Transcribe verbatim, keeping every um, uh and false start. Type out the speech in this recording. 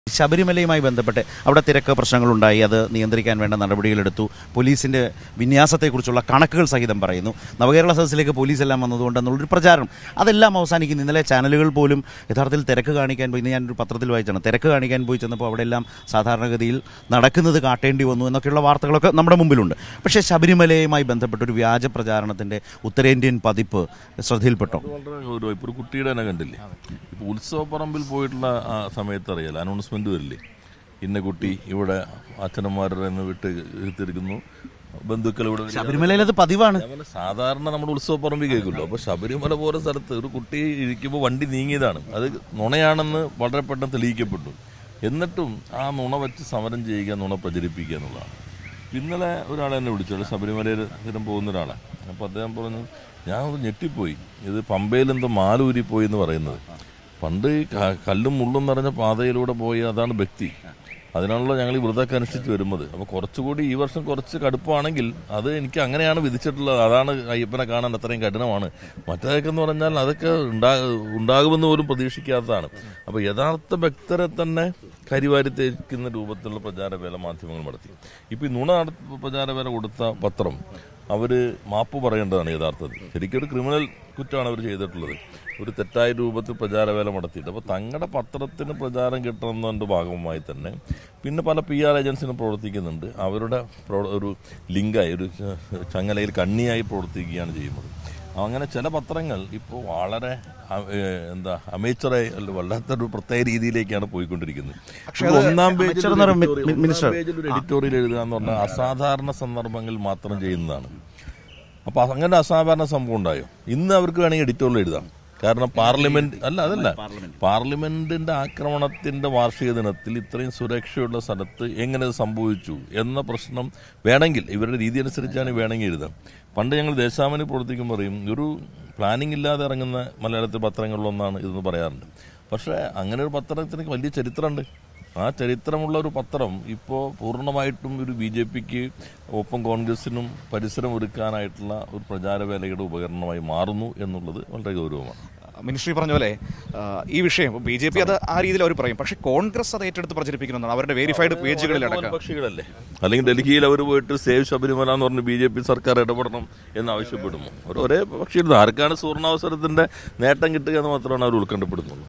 ശബരിമലയുമായി ബന്ധപ്പെട്ട് അവിടെ തിരക്ക് പ്രശ്നങ്ങളുണ്ടായി, അത് നിയന്ത്രിക്കാൻ വേണ്ട നടപടികളെടുത്തു. പോലീസിൻ്റെ വിന്യാസത്തെക്കുറിച്ചുള്ള കണക്കുകൾ സഹിതം പറയുന്നു. നവകേരള സദസ്സിലേക്ക് പോലീസെല്ലാം വന്നതുകൊണ്ടെന്നുള്ളൊരു പ്രചാരണം അതെല്ലാം അവസാനിക്കുന്നു. ഇന്നലെ ചാനലുകൾ പോലും യഥാർത്ഥത്തിൽ തിരക്ക് കാണിക്കാൻ പോയി. ഇന്ന് ഞാനൊരു പത്രത്തിൽ വായിച്ചാണ്, തിരക്ക് കാണിക്കാൻ പോയി ചെന്നപ്പോൾ അവിടെ എല്ലാം സാധാരണഗതിയിൽ നടക്കുന്നത് കാട്ടേണ്ടി വന്നു എന്നൊക്കെയുള്ള വാർത്തകളൊക്കെ നമ്മുടെ മുമ്പിലുണ്ട്. പക്ഷേ ശബരിമലയുമായി ബന്ധപ്പെട്ടൊരു വ്യാജ പ്രചാരണത്തിൻ്റെ ഉത്തരേന്ത്യൻ പതിപ്പ് ശ്രദ്ധയിൽപ്പെട്ടോ? വളരെ ഇപ്പോൾ ഒരു കുട്ടിയുടെ തന്നെ കണ്ടില്ലേ, ഇപ്പോൾ ഉത്സവപ്പറമ്പിൽ പോയിട്ടുള്ള ആ സമയത്ത് അറിയാലോ, അനൗൺസ്മെന്റ് വരില്ലേ, ഇന്ന കുട്ടി ഇവിടെ അച്ഛനന്മാരുടെ വിട്ട് എടുത്തിരിക്കുന്നു, ബന്ധുക്കൾ ഇവിടെ. ശബരിമലയിൽ അത് പതിവാണ്. സാധാരണ നമ്മുടെ ഉത്സവപ്പറമ്പിൽ കേൾക്കുമല്ലോ. അപ്പോൾ ശബരിമല പോലെ സ്ഥലത്ത് ഒരു കുട്ടി ഇരിക്കുമ്പോൾ വണ്ടി നീങ്ങിയതാണ്, അത് നുണയാണെന്ന് വളരെ പെട്ടെന്ന് തെളിയിക്കപ്പെട്ടു. എന്നിട്ടും ആ നുണ വെച്ച് സമരം ചെയ്യുക, നുണ പ്രചരിപ്പിക്കുക എന്നുള്ളതാണ്. ഇന്നലെ ഒരാളെ എന്നെ വിളിച്ചോളൂ, ശബരിമലയിൽ സ്ഥിരം പോകുന്ന ഒരാളാണ്. അപ്പോൾ അദ്ദേഹം പറഞ്ഞു, ഞാൻ ഒന്ന് ഞെട്ടിപ്പോയി, ഇത് പമ്പയിൽ എന്തോ മാലൂരിപ്പോയി എന്ന് പറയുന്നത്. പണ്ട് കല്ലും മുള്ളും നിറഞ്ഞ പാതയിലൂടെ പോയി, അതാണ് ഭക്തി, അതിനാണല്ലോ ഞങ്ങൾ ഈ വ്രതമൊക്കെ അനുഷ്ഠിച്ച് വരുന്നത്. അപ്പോൾ കുറച്ചുകൂടി ഈ വർഷം കുറച്ച് കടുപ്പമാണെങ്കിൽ അത് എനിക്ക് അങ്ങനെയാണ് വിധിച്ചിട്ടുള്ളത്. അതാണ് അയ്യപ്പനെ കാണാൻ അത്രയും കഠിനമാണ്. മറ്റേതൊക്കെ എന്ന് പറഞ്ഞാൽ അതൊക്കെ ഉണ്ടാ ഉണ്ടാകുമെന്ന് പോലും പ്രതീക്ഷിക്കാത്തതാണ്. അപ്പോൾ യഥാർത്ഥ ഭക്തരെ തന്നെ കരിവാരി തേക്കുന്ന രൂപത്തിലുള്ള പ്രചാരവേല മാധ്യമങ്ങൾ നടത്തി. ഇപ്പോൾ ഈ നുണ പ്രചാരവേല കൊടുത്ത പത്രം അവർ മാപ്പ് പറയേണ്ടതാണ് യഥാർത്ഥത്തിൽ. ശരിക്കും ഒരു ക്രിമിനൽ കുറ്റമാണ് അവർ ചെയ്തിട്ടുള്ളത്, ഒരു തെറ്റായ രൂപത്തിൽ പ്രചാരവേല നടത്തിയിട്ട്. അപ്പോൾ തങ്ങളുടെ പത്രത്തിന് പ്രചാരം കിട്ടുന്നതിൻ്റെ ഭാഗമായി തന്നെ പിന്നെ പല പി ആർ ഏജൻസിനും പ്രവർത്തിക്കുന്നുണ്ട്. അവരുടെ ഒരു ലിങ്കായി, ഒരു ചങ്ങലയിൽ കണ്ണിയായി പ്രവർത്തിക്കുകയാണ് ചെയ്യുന്നത്. അങ്ങനെ ചില പത്രങ്ങൾ ഇപ്പോൾ വളരെ എന്താ അമേച്ചറായി അല്ല വല്ലാത്തൊരു പ്രത്യേക രീതിയിലേക്കാണ് പോയിക്കൊണ്ടിരിക്കുന്നത്. ഒന്നാം പേജിൽ ഒരു എഡിറ്റോറിയൽ എഴുതുക എന്ന് പറഞ്ഞാൽ അസാധാരണ സന്ദർഭങ്ങളിൽ മാത്രം ചെയ്യുന്നതാണ്. അപ്പോൾ അങ്ങനെ അസാധാരണ സംഭവം ഉണ്ടായോ, ഇന്ന് അവർക്ക് വേണമെങ്കിൽ എഡിറ്റോറിയൽ എഴുതാം. കാരണം പാർലമെന്റ് അല്ല അതല്ല പാർലമെന്റിന്റെ ആക്രമണത്തിന്റെ വാർഷിക ദിനത്തിൽ ഇത്രയും സുരക്ഷയുള്ള സ്ഥലത്ത് എങ്ങനെ സംഭവിച്ചു എന്ന പ്രശ്നം വേണമെങ്കിൽ ഇവരുടെ രീതി അനുസരിച്ചാണ് വേണമെങ്കിൽ എഴുതാം. പണ്ട് ഞങ്ങൾ ദേശാഭിമാനി പ്രവർത്തിക്കുമ്പോൾ പറയും, ഒരു പ്ലാനിങ് ഇല്ലാതെ ഇറങ്ങുന്ന മലയാളത്തിൽ പത്രങ്ങളിലൊന്നാണ് ഇതെന്ന് പറയാറുണ്ട്. പക്ഷേ അങ്ങനെ ഒരു പത്രത്തിന് വലിയ ചരിത്രമുണ്ട്. ആ ചരിത്രമുള്ള ഒരു പത്രം ഇപ്പോൾ പൂർണ്ണമായിട്ടും ഒരു ബി ജെ പിക്ക് ഒപ്പം കോൺഗ്രസിനും പരിസരം ഒരുക്കാനായിട്ടുള്ള ഒരു പ്രചാരവേലയുടെ ഉപകരണമായി മാറുന്നു എന്നുള്ളത് വളരെ ഗൗരവമാണ്. മിനിസ്ട്രി പറഞ്ഞ പോലെ ഈ വിഷയം ബി ജെ പി അത് ആ രീതിയിൽ അവർ പറയും, പക്ഷേ കോൺഗ്രസ് അത് ഏറ്റെടുത്ത് പ്രചരിപ്പിക്കുന്നതാണ് അവരുടെ വെരിഫൈഡ് പേജുകളിലടക്കം. പക്ഷികളല്ലേ, അല്ലെങ്കിൽ ഡൽഹിയിൽ അവർ പോയിട്ട് സേവ് ശബരിമല എന്ന് പറഞ്ഞ് ബി ജെ പി സർക്കാർ ഇടപെടണം എന്ന് ആവശ്യപ്പെടുമോ? ഒരേ പക്ഷികൾ ആർക്കാണ് സുവർണാവസരത്തിന്റെ നേട്ടം കിട്ടുക എന്ന് മാത്രമാണ് അവർ ഉത്കണ്ഠപ്പെടുന്നുള്ളൂ.